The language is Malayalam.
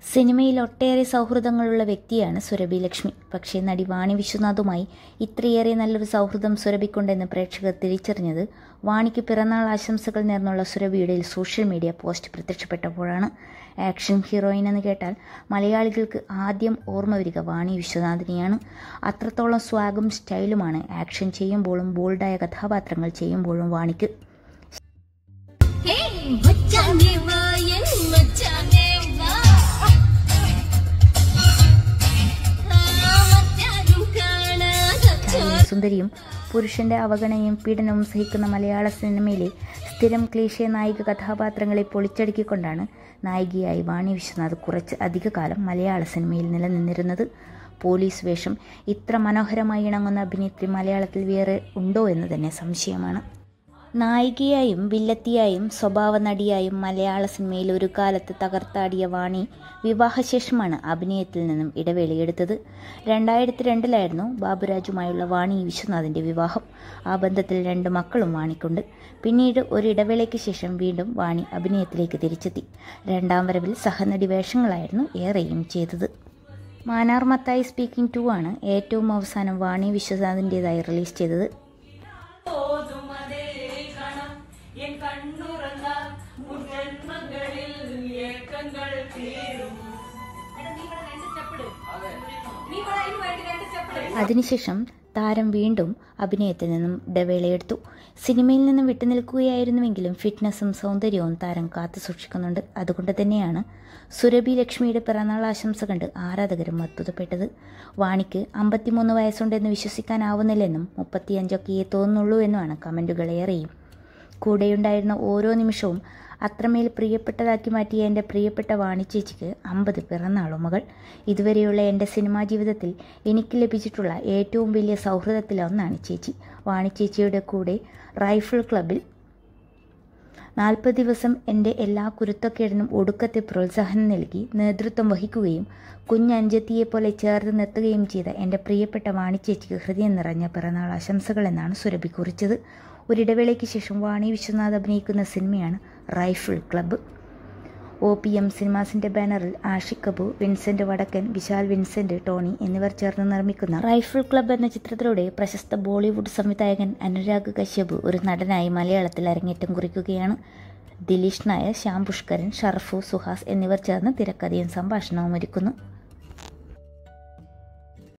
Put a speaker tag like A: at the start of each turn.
A: സിനിമയിൽ ഒട്ടേറെ സൗഹൃദങ്ങളുള്ള വ്യക്തിയാണ് സുരഭി ലക്ഷ്മി. പക്ഷേ നടി വാണി വിശ്വനാഥുമായി ഇത്രയേറെ നല്ലൊരു സൗഹൃദം സുരഭിക്കുണ്ടെന്ന് പ്രേക്ഷകർ തിരിച്ചറിഞ്ഞത് വാണിക്ക് പിറന്നാൾ ആശംസകൾ നേർന്നുള്ള സുരഭിയുടെ സോഷ്യൽ മീഡിയ പോസ്റ്റ് പ്രത്യക്ഷപ്പെട്ടപ്പോഴാണ്. ആക്ഷൻ ഹീറോയിൻ എന്ന് കേട്ടാൽ മലയാളികൾക്ക് ആദ്യം ഓർമ്മ വരിക വാണി വിശ്വനാഥിനെയാണ്. അത്രത്തോളം സ്വാഗും സ്റ്റൈലുമാണ് ആക്ഷൻ ചെയ്യുമ്പോഴും ബോൾഡായ കഥാപാത്രങ്ങൾ ചെയ്യുമ്പോഴും വാണിക്ക്. സുന്ദരിയും പുരുഷന്റെ അവഗണനയും പീഡനവും സഹിക്കുന്ന മലയാള സിനിമയിലെ സ്ഥിരം ക്ലീശേ നായിക കഥാപാത്രങ്ങളെ പൊളിച്ചടുക്കിക്കൊണ്ടാണ് നായികയായി വാണി വിശ്വനാഥ് കുറച്ച് അധിക കാലം മലയാള സിനിമയിൽ നിലനിന്നിരുന്നത്. പോലീസ് വേഷം ഇത്ര മനോഹരമായി ഇണങ്ങുന്ന അഭിനേത്രി മലയാളത്തിൽ വേറെ ഉണ്ടോ എന്ന് തന്നെ സംശയമാണ്. നായികയായും വില്ലത്തിയായും സ്വഭാവ നടിയായും മലയാള സിനിമയിൽ ഒരു കാലത്ത് തകർത്താടിയ വാണി വിവാഹശേഷമാണ് അഭിനയത്തിൽ നിന്നും ഇടവേളയെടുത്തത്. 2002 ബാബുരാജുമായുള്ള വാണി വിശ്വനാഥിൻ്റെ വിവാഹം. ആ ബന്ധത്തിൽ 2 മക്കളും വാണിക്കുണ്ട്. പിന്നീട് ഒരു ഇടവേളയ്ക്ക് ശേഷം വീണ്ടും വാണി അഭിനയത്തിലേക്ക് തിരിച്ചെത്തി. 2ാം വരവിൽ സഹനടി വേഷങ്ങളായിരുന്നു ഏറെയും ചെയ്തത്. മാനാർ മത്തായി സ്പീക്കിംഗ് 2 ആണ് ഏറ്റവും അവസാനം വാണി വിശ്വനാഥിൻ്റെതായി റിലീസ് ചെയ്തത്. അതിനുശേഷം താരം വീണ്ടും അഭിനയത്തിൽ നിന്നും ഇടവേളയെടുത്തു. സിനിമയിൽ നിന്നും വിട്ടുനിൽക്കുകയായിരുന്നുവെങ്കിലും ഫിറ്റ്നസും സൗന്ദര്യവും താരം കാത്തു സൂക്ഷിക്കുന്നുണ്ട്. അതുകൊണ്ട് തന്നെയാണ് സുരഭി ലക്ഷ്മിയുടെ പിറന്നാൾ ആശംസ കണ്ട് ആരാധകരും അത്ഭുതപ്പെട്ടത്. വാണിക്ക് 53 വയസ്സുണ്ടെന്ന് വിശ്വസിക്കാനാവുന്നില്ലെന്നും 35 തോന്നുന്നുള്ളൂ എന്നുമാണ് കമൻറ്റുകൾ ഏറെയും. കൂടെയുണ്ടായിരുന്ന ഓരോ നിമിഷവും അത്രമേൽ പ്രിയപ്പെട്ടതാക്കി മാറ്റിയ എൻ്റെ പ്രിയപ്പെട്ട വാണി ചേച്ചിക്ക് 50 പിറന്നാളുമകൾ. ഇതുവരെയുള്ള എൻ്റെ സിനിമാ ജീവിതത്തിൽ എനിക്ക് ലഭിച്ചിട്ടുള്ള ഏറ്റവും വലിയ സൗഹൃദത്തിലൊന്നാണ് ചേച്ചി. വാണി ചേച്ചിയുടെ കൂടെ റൈഫിൾ ക്ലബ്ബിൽ 40 ദിവസം എൻ്റെ എല്ലാ കുരുത്തക്കേടിനും ഒടുക്കത്തെ പ്രോത്സാഹനം നൽകി നേതൃത്വം വഹിക്കുകയും കുഞ്ഞഞ്ചത്തിയെപ്പോലെ ചേർത്ത് നിർത്തുകയും ചെയ്ത എൻ്റെ പ്രിയപ്പെട്ട വാണി ചേച്ചിക്ക് ഹൃദയം നിറഞ്ഞ പിറന്നാൾ ആശംസകൾ എന്നാണ് സുരഭി കുറിച്ചത്. ഒരിടവേളയ്ക്ക് ശേഷം വാണി വിശ്വനാഥ് അഭിനയിക്കുന്ന സിനിമയാണ് റൈഫിൾ ക്ലബ്ബ്. OPM സിനിമാസിൻ്റെ ബാനറിൽ ആഷിഖ് കപൂർ, വിൻസെൻ്റ് വടക്കൻ, വിശാൽ വിൻസെൻ്റ്, ടോണി എന്നിവർ ചേർന്ന് നിർമ്മിക്കുന്ന റൈഫിൾ ക്ലബ്ബ് എന്ന ചിത്രത്തിലൂടെ പ്രശസ്ത ബോളിവുഡ് സംവിധായകൻ അനുരാഗ് കശ്യപ് ഒരു നടനായി മലയാളത്തിൽ അരങ്ങേറ്റം കുറിക്കുകയാണ്. ദിലീഷ് നായർ, ശ്യാം പുഷ്കരൻ, ഷർഫു, സുഹാസ് എന്നിവർ ചേർന്ന് തിരക്കഥയും സംഭാഷണവും ഒരുക്കുന്നു.